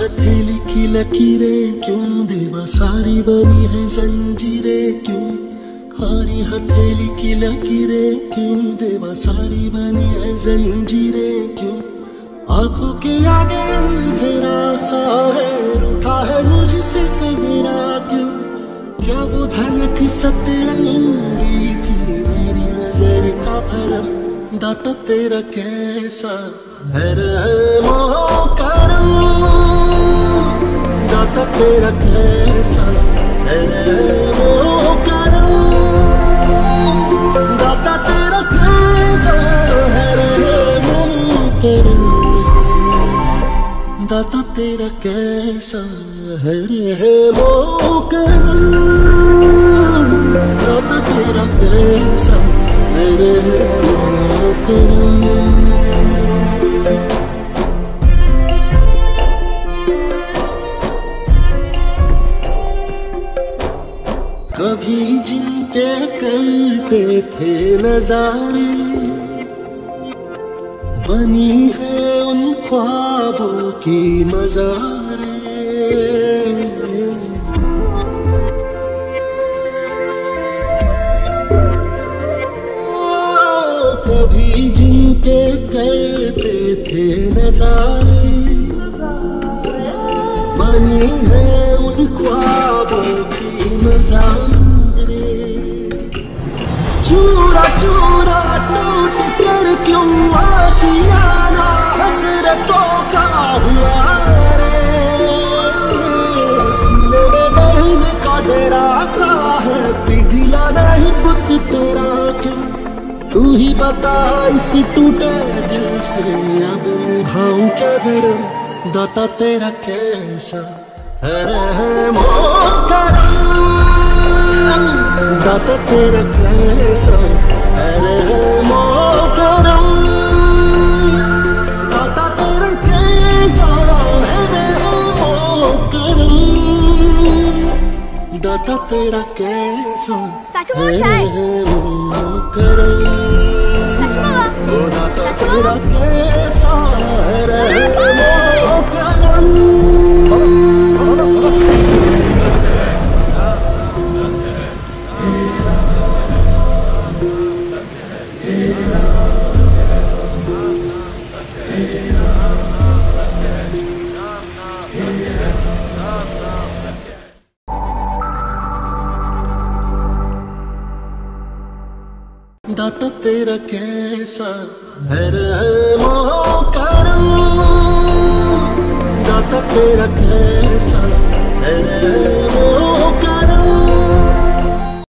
हथेली की लकीरें क्यों देवा सारी बनी है जंजीरें क्यों, हमारी हथेली की लकीरें क्यों देवा सारी बनी है जंजीरें क्यों, आंखों के आगे अंधेरा सा है रूठा है मुझसे सवेरा क्यों, क्या वो धनक सतरंगी थी मेरी नजर का भरम, दाता तेरा कैसा है रहमो करम, दाता तेरा कैसा है रहमो करम, दाता तेरा कैसा है रहमो करम, दाता तेरा कैसा है रहमो करम, दाता तेरा कैसा है रहमो करम। कभी जिनके करते थे नजारे बनी है उन ख्वाबों की मज़ारे, कभी जिनके करते थे नजारे बनी है उन ख्वाबों की मज़ारे, चूरा चूरा टूट कर क्यों आशियाना हसरतों का हुआ रे, सीने में दर्द का डेरा सा है पिघला नहीं बुत तेरा क्यों, तू ही बता इस टूटे दिल से अब निभाऊं क्या धर्म, दाता तेरा कैसा है रहमो करम, दाता तेरा कैसा है रहमो करम, दाता तेरा कैसा है रहमो करम, दाता तेरा कैसा है रहमो करम, ओ दाता तेरा कैसा है रहमो करम। दाता तेरा कैसा है रहमो करम, दाता तेरा कैसा